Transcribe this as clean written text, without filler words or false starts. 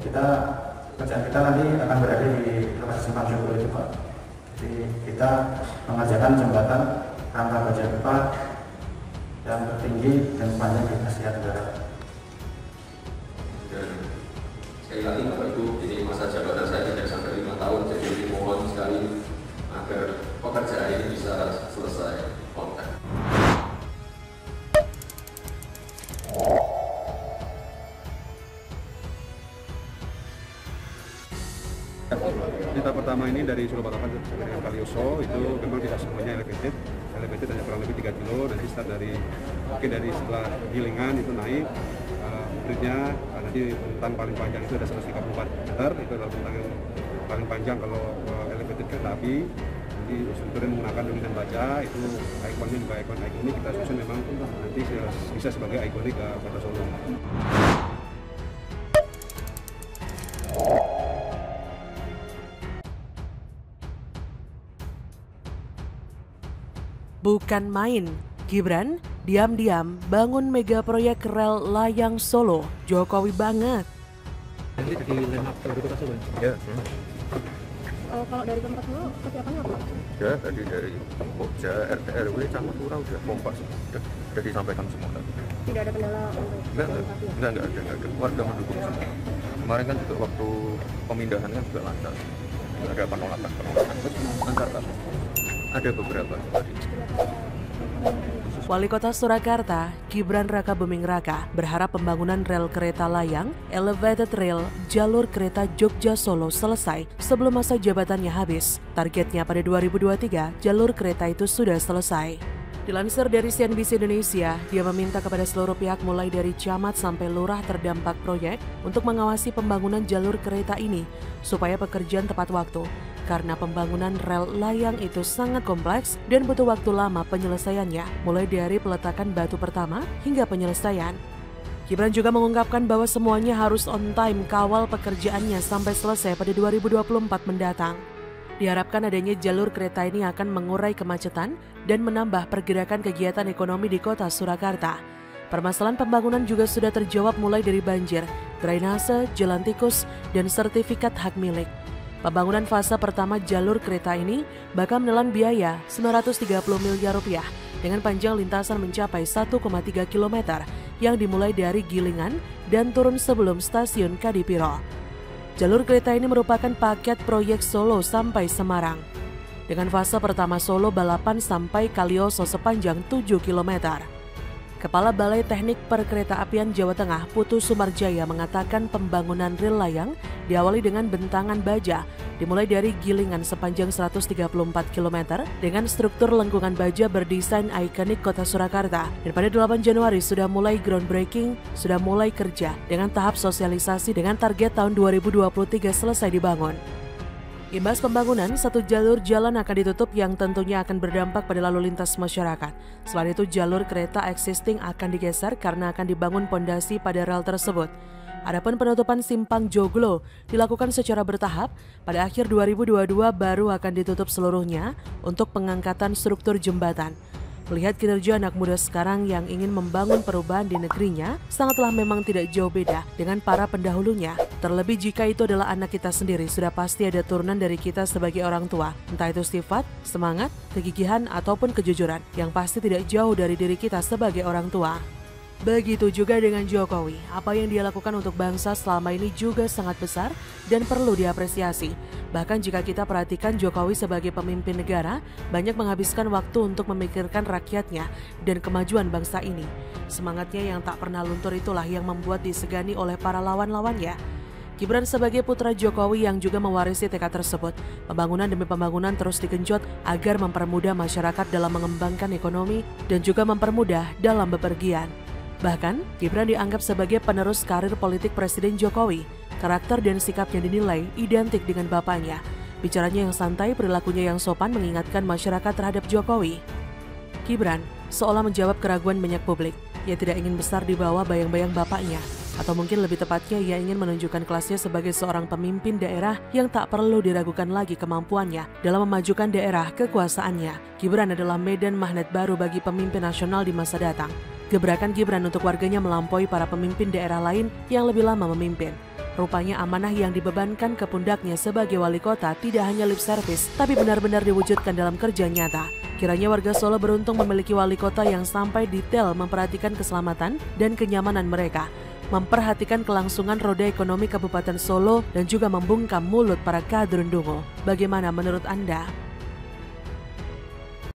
Kita kerjaan kita nanti akan berada di lokasi simpang Joglo itu Pak. Jadi kita mengerjakan jembatan rangka baja pipa yang tertinggi dan panjang di Asia Tenggara. Dan sekali lagi Bapak Ibu, ini masa jabatan saya tidak sampai 5 tahun, jadi mohon sekali agar pekerjaan ini bisa selesai on time. Kita pertama ini dari Surabaya sampai dengan Kalioso itu memang tidak semuanya elevated hanya kurang lebih 3 kilo. Nanti start dari mungkin dari setelah Gilingan itu naik bridge-nya nanti bentang paling panjang itu ada 134 meter, itu adalah bentang yang paling panjang kalau elevated kereta api. Jadi strukturnya menggunakan dominan baja, itu ikonnya juga ikon ini kita susun memang nanti bisa sebagai ikonik Kota Solo. Bukan main, Gibran diam-diam bangun mega proyek rel layang Solo. Jokowi banget. Nanti di line up dari Kota Solo? Ya. Kalau dari tempat dulu, persiapannya apa? Ya, tadi dari Pokja, RT, RW, Camat Lurah udah kompas, udah disampaikan semua tadi. Tidak ada kendala untuk Enggak ada. Warga mendukung semua. Kemarin kan juga waktu pemindahan kan juga lancar. Nggak ada penolakan terus lancar kan. Ada beberapa tadi. Wali Kota Surakarta, Gibran Raka Buming Raka, berharap pembangunan rel kereta layang, elevated rail, jalur kereta Jogja Solo selesai sebelum masa jabatannya habis. Targetnya pada 2023, jalur kereta itu sudah selesai. Dilansir dari CNBC Indonesia, dia meminta kepada seluruh pihak mulai dari camat sampai lurah terdampak proyek untuk mengawasi pembangunan jalur kereta ini supaya pekerjaan tepat waktu. Karena pembangunan rel layang itu sangat kompleks dan butuh waktu lama penyelesaiannya, mulai dari peletakan batu pertama hingga penyelesaian. Gibran juga mengungkapkan bahwa semuanya harus on time kawal pekerjaannya sampai selesai pada 2024 mendatang. Diharapkan adanya jalur kereta ini akan mengurai kemacetan dan menambah pergerakan kegiatan ekonomi di kota Surakarta. Permasalahan pembangunan juga sudah terjawab mulai dari banjir, drainase, jalan tikus, dan sertifikat hak milik. Pembangunan fase pertama jalur kereta ini bakal menelan biaya 930 miliar rupiah dengan panjang lintasan mencapai 1,3 km yang dimulai dari Gilingan dan turun sebelum stasiun Kadipiro. Jalur kereta ini merupakan paket proyek Solo sampai Semarang. Dengan fase pertama Solo Balapan sampai Kalioso sepanjang 7 km. Kepala Balai Teknik Perkeretaapian Jawa Tengah Putu Sumarjaya mengatakan pembangunan rel layang diawali dengan bentangan baja dimulai dari Gilingan sepanjang 134 km dengan struktur lengkungan baja berdesain ikonik kota Surakarta. Dan pada 8 Januari sudah mulai groundbreaking, sudah mulai kerja dengan tahap sosialisasi dengan target tahun 2023 selesai dibangun. Imbas pembangunan, satu jalur jalan akan ditutup yang tentunya akan berdampak pada lalu lintas masyarakat. Selain itu, jalur kereta existing akan digeser karena akan dibangun pondasi pada rel tersebut. Adapun penutupan simpang Joglo dilakukan secara bertahap, pada akhir 2022 baru akan ditutup seluruhnya untuk pengangkatan struktur jembatan. Melihat kinerja anak muda sekarang yang ingin membangun perubahan di negerinya, sangatlah memang tidak jauh beda dengan para pendahulunya. Terlebih jika itu adalah anak kita sendiri, sudah pasti ada turunan dari kita sebagai orang tua. Entah itu sifat, semangat, kegigihan, ataupun kejujuran, yang pasti tidak jauh dari diri kita sebagai orang tua. Begitu juga dengan Jokowi, apa yang dia lakukan untuk bangsa selama ini juga sangat besar dan perlu diapresiasi. Bahkan jika kita perhatikan Jokowi sebagai pemimpin negara, banyak menghabiskan waktu untuk memikirkan rakyatnya dan kemajuan bangsa ini. Semangatnya yang tak pernah luntur itulah yang membuat disegani oleh para lawan-lawannya. Gibran sebagai putra Jokowi yang juga mewarisi tekad tersebut, pembangunan demi pembangunan terus digenjot agar mempermudah masyarakat dalam mengembangkan ekonomi dan juga mempermudah dalam bepergian. Bahkan, Gibran dianggap sebagai penerus karir politik Presiden Jokowi. Karakter dan sikapnya dinilai identik dengan bapaknya. Bicaranya yang santai, perilakunya yang sopan mengingatkan masyarakat terhadap Jokowi. Gibran seolah menjawab keraguan banyak publik. Ia tidak ingin besar di bawah bayang-bayang bapaknya. Atau mungkin lebih tepatnya ia ingin menunjukkan kelasnya sebagai seorang pemimpin daerah yang tak perlu diragukan lagi kemampuannya dalam memajukan daerah kekuasaannya. Gibran adalah medan magnet baru bagi pemimpin nasional di masa datang. Gebrakan Gibran untuk warganya melampaui para pemimpin daerah lain yang lebih lama memimpin. Rupanya amanah yang dibebankan ke pundaknya sebagai wali kota tidak hanya lip service, tapi benar-benar diwujudkan dalam kerja nyata. Kiranya warga Solo beruntung memiliki wali kota yang sampai detail memperhatikan keselamatan dan kenyamanan mereka, memperhatikan kelangsungan roda ekonomi Kabupaten Solo, dan juga membungkam mulut para kadrundungu. Bagaimana menurut Anda?